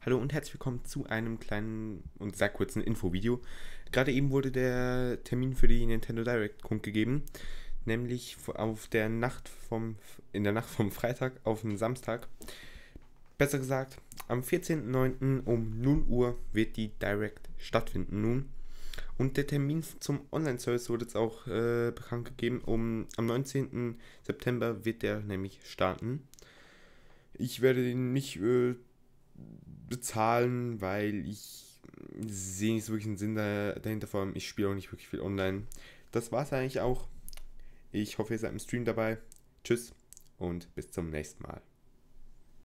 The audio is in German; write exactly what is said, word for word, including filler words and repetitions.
Hallo und herzlich willkommen zu einem kleinen und sehr kurzen Infovideo. Gerade eben wurde der Termin für die Nintendo Direct kundgegeben, nämlich auf der Nacht vom, in der Nacht vom Freitag auf den Samstag. Besser gesagt, am vierzehnten neunten um null Uhr wird die Direct stattfinden nun. Und der Termin zum Online-Service wurde jetzt auch äh, bekannt gegeben. Um, am neunzehnten September wird der nämlich starten. Ich werde den nicht äh, bezahlen, weil ich sehe nicht so wirklich einen Sinn da, dahinter, vor allem ich spiele auch nicht wirklich viel online. Das war's eigentlich auch. Ich hoffe, ihr seid im Stream dabei. Tschüss und bis zum nächsten Mal.